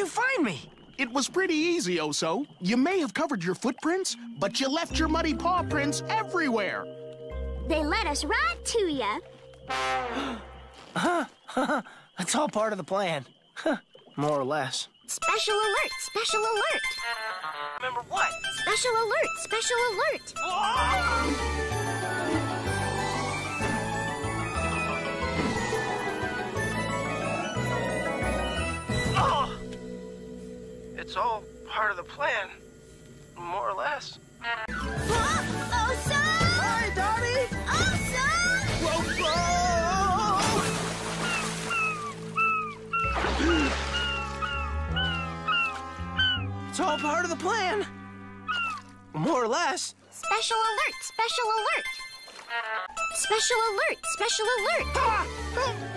you find me? It was pretty easy, Oso. You may have covered your footprints, but you left your muddy paw prints everywhere. They led us right to you. That's all part of the plan. More or less. Special alert! Special alert! Remember what? Special alert! Special alert! Oh! It's all part of the plan. More or less. Oso! Hi, Donnie! Oso! It's all part of the plan. More or less. Special alert! Special alert! Special alert! Special alert! Ah!